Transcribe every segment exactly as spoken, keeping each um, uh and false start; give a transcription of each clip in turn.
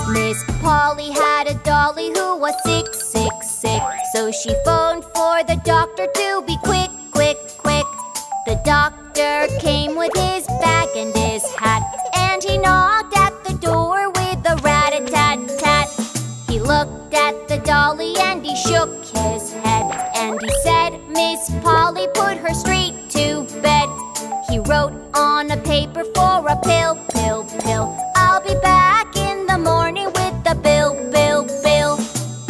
Miss Polly had a dolly who was sick, sick, sick. So she phoned for the doctor to be quick, quick, quick. The doctor came with his bag and his hat, and he knocked at the door with a rat-a-tat-tat. He looked at the dolly and he shook his head, and he said, Miss Polly, put her straight to bed. He wrote on a paper for a pill, pill, pill. I'll be back in the morning with the bill, bill, bill.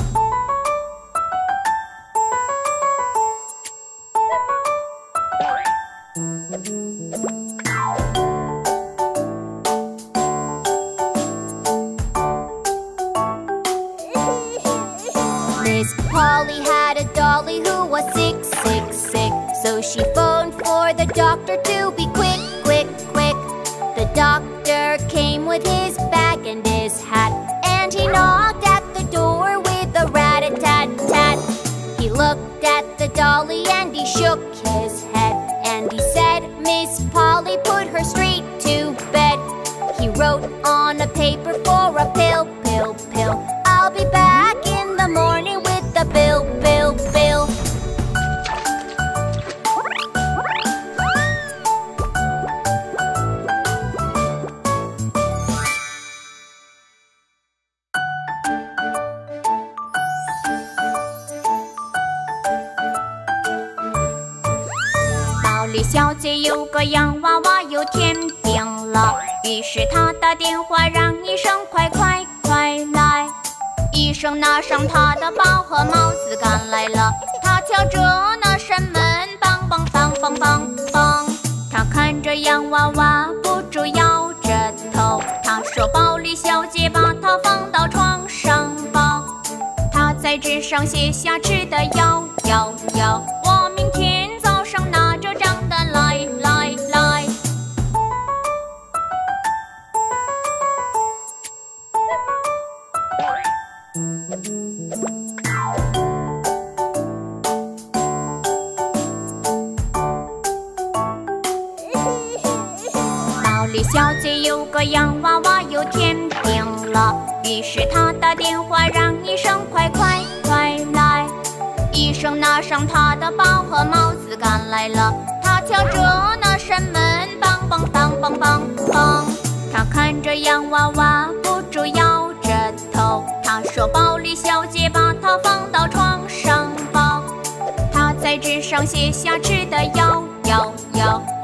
Miss Polly had a dolly who was sick, sick, sick. So she phoned for the doctor to be quick, quick, quick. The doctor came with his bag and his hat, and he knocked at the door with a rat-a-tat-tat. He looked at the dolly and he shook his head, and he said, Miss Polly, put her straight to bed. He wrote on a paper for a pill, pill, pill. I'll be back in the morning with the bill, bill, bill.保利小姐有个洋娃娃有天病了，于是她打电话让医生快快快来。医生拿上他的包和帽子赶来了，他敲着那扇门，梆梆梆梆梆梆。他看着洋娃娃，不住摇着头。他说：“保利小姐，把它放到床上吧。”他在纸上写下吃的要要要，我明天早上拿着账单来来来。保利小姐有个洋娃娃有天病了，于是她打电话让医生快快快来。医生拿上他的包和帽子赶来了，他敲着那扇门，梆梆梆梆梆梆。他看着洋娃娃，不住摇着头。他说：“保利小姐，把它放到床上吧。”他在纸上写下吃的要要要。